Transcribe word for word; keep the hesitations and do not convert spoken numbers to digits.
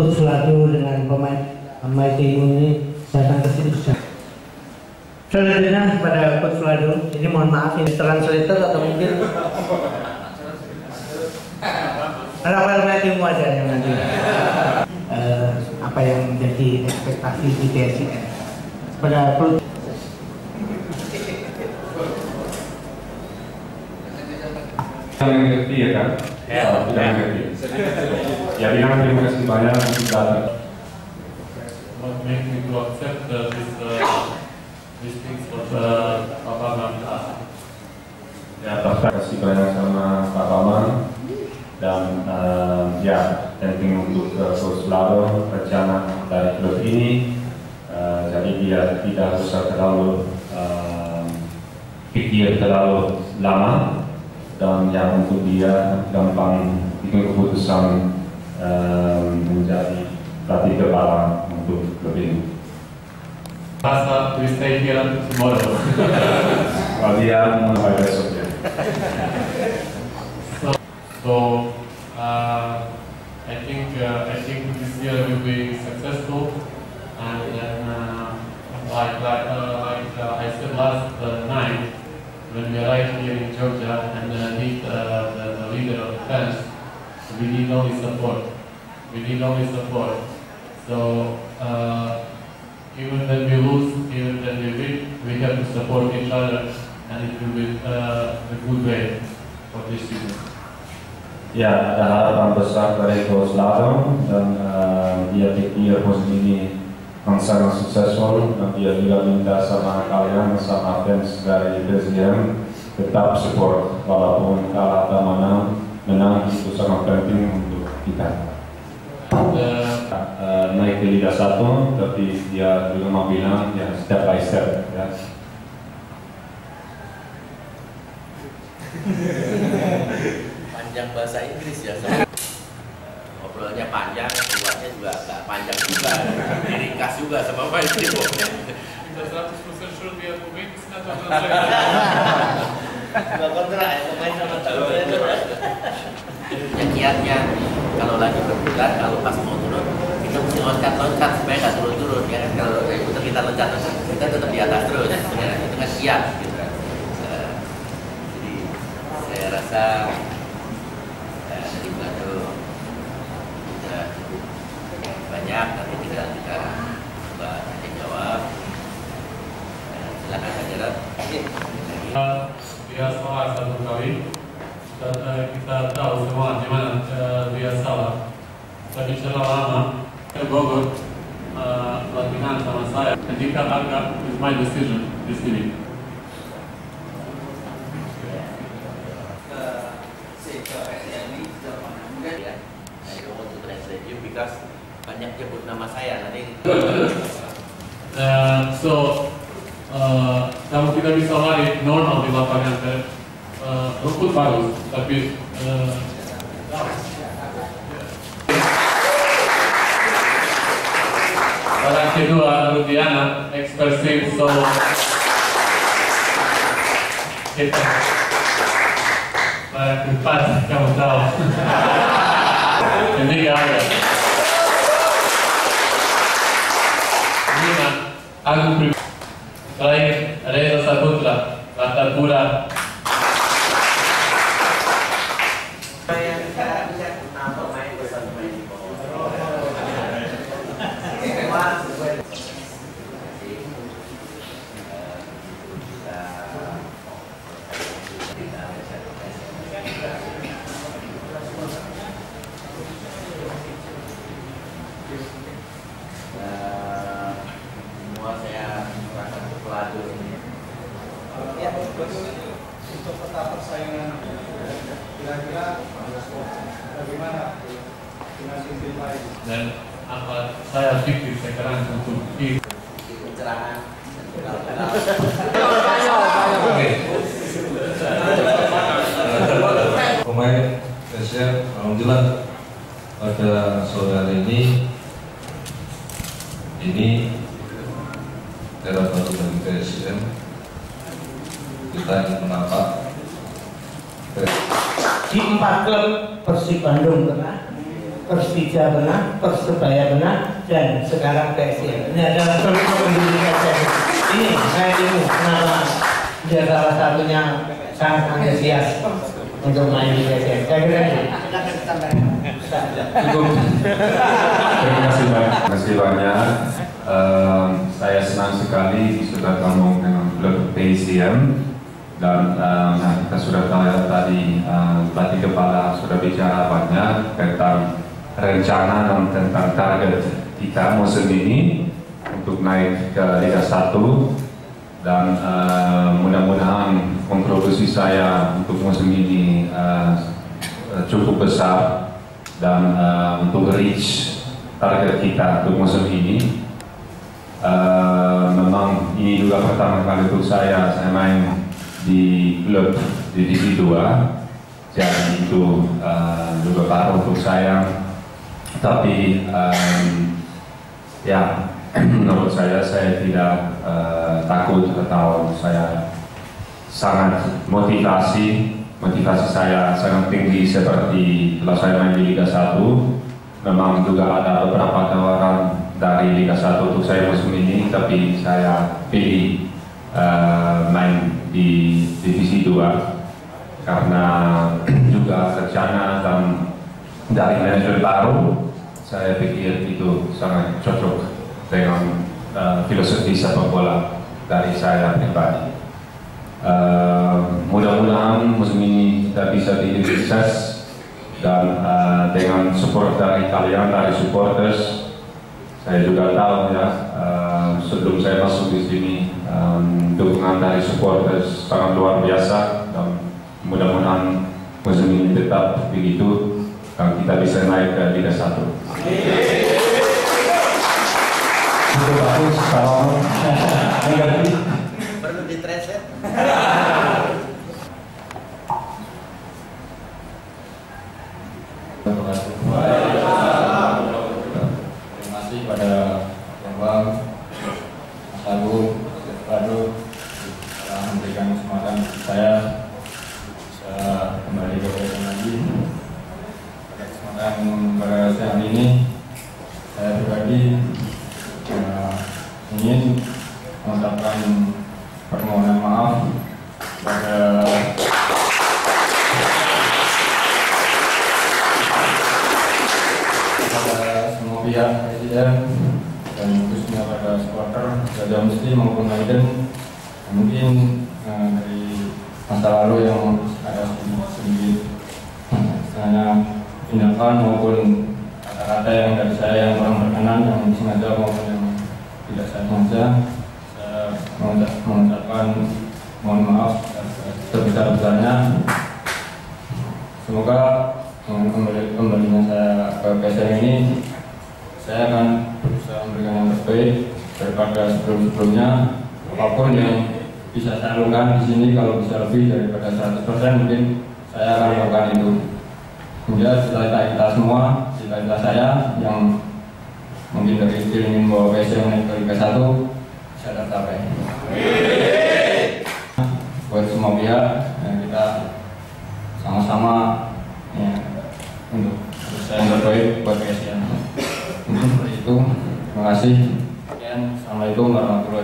Coach Lado dengan pemain pemain tim ini datang ke sini sudah. Selanjutnya pada Coach Lado, ini mohon maaf ini translator atau mungkin Rafael Matthew aja yang nanti uh, apa yang menjadi ekspektasi di P S I S pada klub. Yang mengerti ya kan? Ya, tidak mengerti. Ya, bilang terima kasih banyak sudah. What made me to accept uh, this uh, these things was uh, Pak Bambang. Ya, terima kasih banyak sama Pak Bambang dan uh, ya penting untuk uh, Coach Lado rencana dari klub ini. Uh, jadi dia tidak usah terlalu uh, pikir terlalu lama. Dan yang untuk dia gampang bikin keputusan um, menjadi pelatih kepala untuk klub ini. Rasa we stay here tomorrow. Kalau dia mulai besok ya. So, so uh, I think uh, I think this year will be successful, and then uh, like like uh, like uh, I said last uh, night. When we arrived here in Georgia and uh, meet uh, the, the leader of the fans, we need only support. We need only support. So uh, even when we lose, even when we win, we have to support each other, and it will be uh, a good way for this season. Ya, ada harapan besar dari Coach Lado dan uh, dia pikir posisi ini akan sangat successful dan dia juga minta sama kalian sama fans dari Presiden tetap support walaupun kalah atau menang, menang itu sangat penting untuk kita. Uh, uh, naik ke Liga satu, tapi dia juga mau bilang ya step by step ya. Panjang bahasa Inggris ya. Ngobrolnya panjang, keluarnya juga agak panjang juga, diringkas juga sama Pak Ibu. seratus persen sure dia pemain di sana atau Gak kontra ya, pemain sama tahu itu. Ya kiatnya, kalau lagi berputar, kalau pas mau turun, kita mesti loncat-loncat supaya nggak turun-turun. Ya kan? Kalau putar kita loncat-loncat, kita tetap di atas terus. Ya, itu kan kiat gitu kan. Uh, jadi saya rasa banyak, tapi tinggal kita coba tanya jawab. Silakan saja, Dok. Dia salah satu kali dan uh, kita tahu semua di mana uh, dia salah. Tapi setelah lama ke Bogor uh, latihan sama saya, ketika agak is my decision this evening. Because banyak nyebut nama saya nanti. Uh, so uh, kamu tidak bisa lari normal di lapangan, uh, rumput bagus, tapi uh, orang kedua Rudiana ekspresif, so kita orang keempat kamu tahu. Ini gak ada. Aku pribadi terakhir Reza Saputra, Mata Pura. Untuk peta persaingan kira-kira bagaimana dengan tim lain Dan apa saya pikir sekarang untuk di pencerahan. Pemain Indonesia, alhamdulillah pada sore hari ini ini dalam satu dari P S I S kita ingin menampak di empat klub Persib Bandung Tengah, Persija pernah, Persebaya pernah, dan sekarang P S I M. Ini adalah solusi pendidikan saya. Ini saya ini kenapa dia salah satunya sangat antusias untuk main di P S I M. Saya kira ini. Cukup. Terima kasih banyak. Terima kasih banyak. Um, saya senang sekali bisa bertemu dengan klub P S I M. Dan um, nah, kita sudah tahu tadi um, pelatih kepala sudah bicara banyak tentang rencana dan tentang target kita musim ini untuk naik ke Liga satu, dan uh, mudah-mudahan kontribusi saya untuk musim ini uh, cukup besar dan uh, untuk reach target kita untuk musim ini. Uh, memang ini juga pertama kali untuk saya saya main di klub divisi dua, jadi itu uh, juga baru untuk saya, tapi um, ya menurut saya saya tidak uh, takut atau saya sangat motivasi motivasi saya sangat tinggi seperti kalau saya main di Liga satu. Memang juga ada beberapa tawaran dari Liga satu untuk saya musim ini, tapi saya pilih uh, main di divisi dua karena juga rencana dan dari manajer baru saya pikir itu sangat cocok dengan uh, filosofi sepak bola dari saya pribadi. Uh, mudah-mudahan musim ini kita bisa jadi sukses, dan uh, dengan support dari kalian, dari supporters. Saya juga tahu ya, uh, sebelum saya masuk di sini um, dukungan dari supporters sangat luar biasa, dan mudah-mudahan musim ini tetap begitu dan kita bisa naik ke Liga satu. Itu bagus kalau negatif. Perlu ditranslate. Terima kasih. Terima kasih pada Bang Mas Agung, Aduh, telah memberikan kesempatan saya bisa kembali ke P S I M lagi. Pada kesempatan pada siang ini, saya pribadi uh, ingin mengucapkan permohonan maaf pada semua pihak presiden dan khususnya pada supporter Gajah Musti maupun Maiden, mungkin eh, dari masa lalu yang ada sedikit misalnya tindakan maupun kata-kata yang dari saya yang kurang berkenan, yang sengaja maupun yang tidak saya sengaja, saya mengucapkan mohon maaf sebesar-besarnya. Semoga dengan kembali, kembalinya saya ke P S I M ini, saya akan berusaha memberikan yang terbaik daripada sebelum-sebelumnya. Apapun yang bisa saya lakukan di sini, kalau bisa lebih daripada seratus persen, mungkin saya akan melakukan itu. Hingga cita-cita kita semua, cita-cita saya yang mungkin dari kecil ingin membawa P S I M naik ke Liga satu, bisa tercapai. Buat semua pihak, yang kita sama-sama ya, untuk berusaha yang terbaik buat P S I M. Mungkin seperti itu. Terima kasih. Assalamualaikum warahmatullahi wabarakatuh.